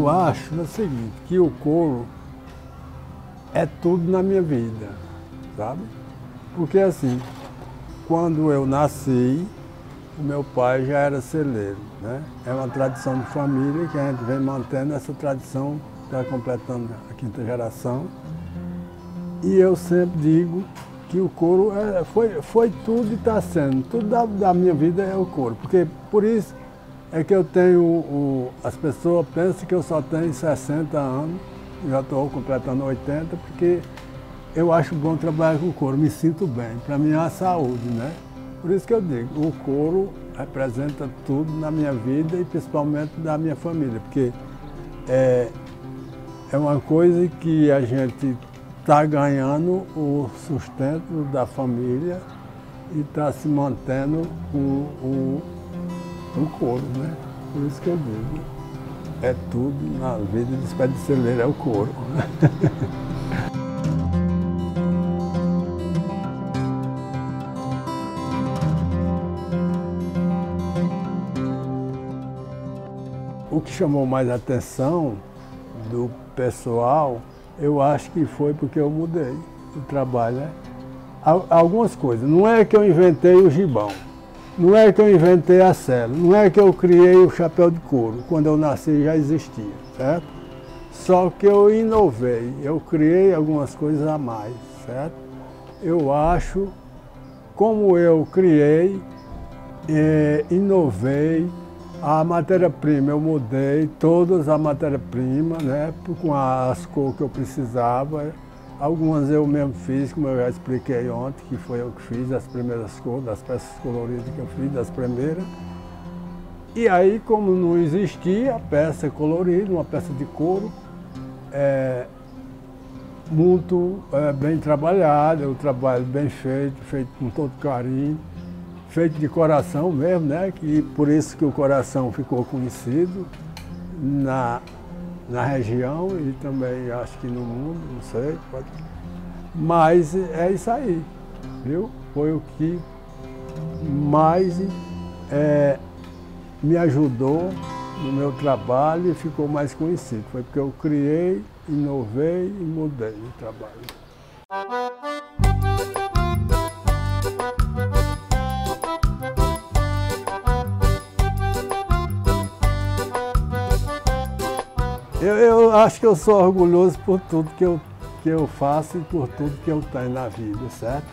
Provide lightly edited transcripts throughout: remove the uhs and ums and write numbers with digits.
Eu acho o seguinte, que o couro é tudo na minha vida, sabe? Porque assim, quando eu nasci, o meu pai já era celeiro, né? É uma tradição de família que a gente vem mantendo essa tradição, está completando a 5ª geração. E eu sempre digo que o couro foi tudo e está sendo, tudo da minha vida é o couro. Porque por isso é que eu tenho, as pessoas pensam que eu só tenho 60 anos, já estou completando 80, porque eu acho bom trabalhar com couro, me sinto bem, para mim é a saúde, né? Por isso que eu digo, o couro representa tudo na minha vida e principalmente da minha família, porque é uma coisa que a gente está ganhando o sustento da família e está se mantendo com o couro, né? Por isso que eu digo, é tudo na vida de espécie de celeiro, é o couro. O que chamou mais a atenção do pessoal, eu acho que foi porque eu mudei o trabalho, né? Algumas coisas. Não é que eu inventei o gibão, não é que eu inventei a sela, não é que eu criei o chapéu de couro. Quando eu nasci já existia, certo? Só que eu inovei, eu criei algumas coisas a mais, certo? Eu acho, como eu criei, inovei, a matéria-prima eu mudei, todas a matéria-prima, né, com as cores que eu precisava. Algumas eu mesmo fiz, como eu já expliquei ontem, que foi eu que fiz as primeiras cores, das peças coloridas que eu fiz, das primeiras. E aí, como não existia peça colorida, uma peça de couro, muito bem trabalhada, o trabalho bem feito, feito com todo carinho, feito de coração mesmo, né? E por isso que o coração ficou conhecido na região e também acho que no mundo, não sei. Mas é isso aí, viu? Foi o que mais me ajudou no meu trabalho e ficou mais conhecido. Foi porque eu criei, inovei e mudei o trabalho. Eu acho que eu sou orgulhoso por tudo que eu faço e por tudo que eu tenho na vida, certo?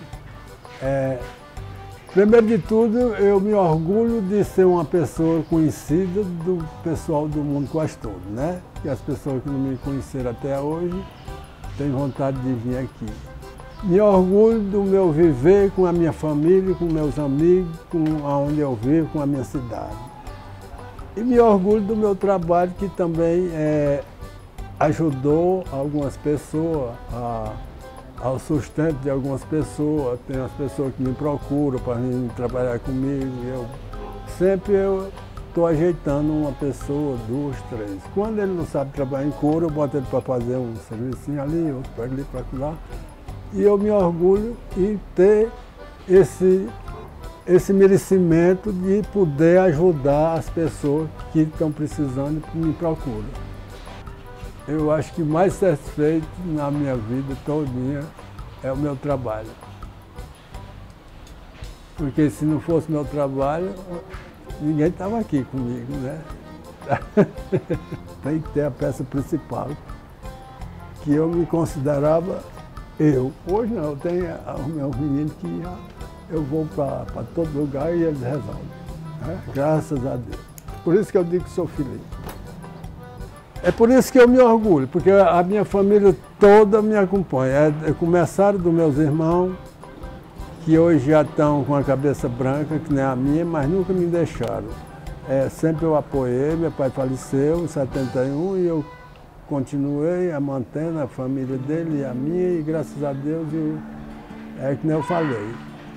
Primeiro de tudo, eu me orgulho de ser uma pessoa conhecida do pessoal do mundo quase todo, né? E as pessoas que não me conheceram até hoje têm vontade de vir aqui. Me orgulho do meu viver com a minha família, com meus amigos, com aonde eu vivo, com a minha cidade. E me orgulho do meu trabalho, que também ajudou algumas pessoas, ao sustento de algumas pessoas. Tem as pessoas que me procuram para vir trabalhar comigo. Sempre estou ajeitando uma pessoa, 2, 3. Quando ele não sabe trabalhar em couro, eu boto ele para fazer um serviço ali, outro para ali, para lá. E eu me orgulho em ter esse merecimento de poder ajudar as pessoas que estão precisando e me procuram. Eu acho que mais satisfeito na minha vida todinha é o meu trabalho. Porque se não fosse meu trabalho, ninguém estava aqui comigo, né? Tem que ter a peça principal, que eu me considerava eu. Hoje não, eu tenho os meus meninos que eu vou para todo lugar e eles resolvem, né? Graças a Deus. Por isso que eu digo que sou feliz. É por isso que eu me orgulho, porque a minha família toda me acompanha. Começaram dos meus irmãos, que hoje já estão com a cabeça branca, que nem a minha, mas nunca me deixaram. Sempre eu apoiei, meu pai faleceu em 71 e eu continuei mantendo a família dele e a minha, e graças a Deus, que nem eu falei.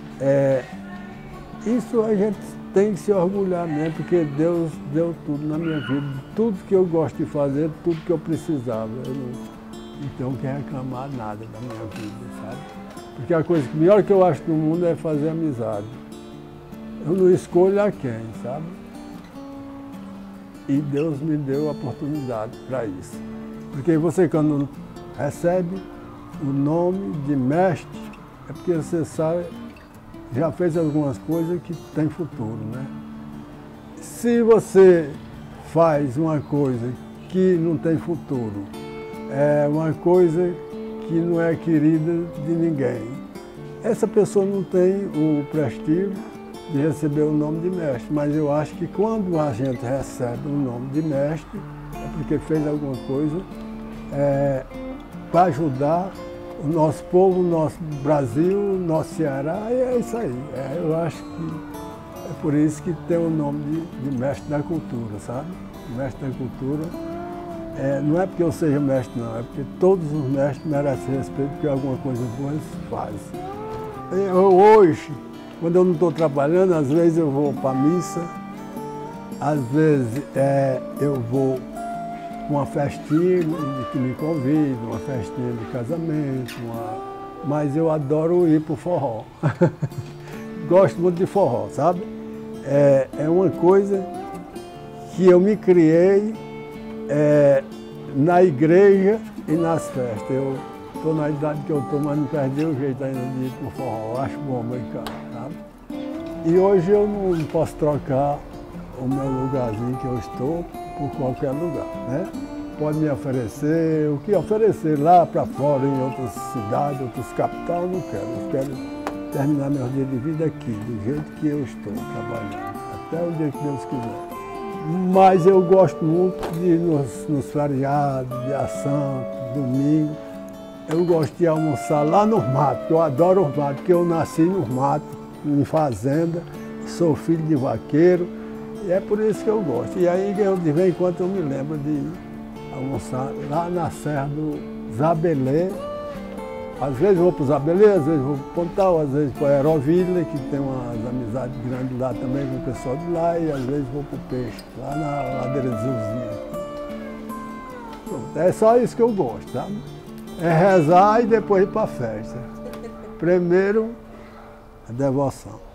Isso a gente tem que se orgulhar mesmo, porque Deus deu tudo na minha vida, tudo que eu gosto de fazer, tudo que eu precisava. Eu não tenho que reclamar nada da minha vida, sabe? Porque a coisa melhor que eu acho no mundo é fazer amizade. Eu não escolho a quem, sabe? e Deus me deu a oportunidade para isso. Porque você, quando recebe o nome de mestre, é porque você sabe, já fez algumas coisas que tem futuro, né? Se você faz uma coisa que não tem futuro, é uma coisa que não é querida de ninguém, essa pessoa não tem o prestígio de receber o nome de mestre. Mas eu acho que quando a gente recebe o nome de mestre, é porque fez alguma coisa para ajudar o nosso povo, o nosso Brasil, o nosso Ceará, e é isso aí. Eu acho que é por isso que tem o nome de mestre da cultura, sabe? Mestre da cultura. Não é porque eu seja mestre, não, é porque todos os mestres merecem respeito, porque alguma coisa boa eles fazem. Hoje, quando eu não estou trabalhando, às vezes eu vou para a missa, às vezes eu vou para uma festinha que me convida, uma festinha de casamento, mas eu adoro ir para o forró. Gosto muito de forró, sabe? É uma coisa que eu me criei na igreja e nas festas. Eu estou na idade que eu estou, mas não perdi o jeito ainda de ir para o forró. Eu acho bom brincar, sabe? E hoje eu não posso trocar o meu lugarzinho que eu estou por qualquer lugar, né? Pode me oferecer, o que oferecer lá para fora, em outras cidades, outras capitais, eu não quero. Eu quero terminar meu dia de vida aqui, do jeito que eu estou trabalhando, até o dia que Deus quiser. Mas eu gosto muito de ir nos feriados, dia santo, domingo. Eu gosto de almoçar lá nos matos, eu adoro os matos, porque eu nasci nos matos, em fazenda, sou filho de vaqueiro, e é por isso que eu gosto. E aí, de vez em quando, eu me lembro de almoçar lá na Serra do Zabelê. Às vezes eu vou para o Zabelê, às vezes eu vou para o Pontal, às vezes para a Aeroville, que tem umas amizades grandes lá também com o pessoal de lá, e às vezes vou para o Peixe, lá na ladeira de Zilzinha. É só isso que eu gosto, sabe? É rezar e depois ir para a festa. Primeiro, a devoção.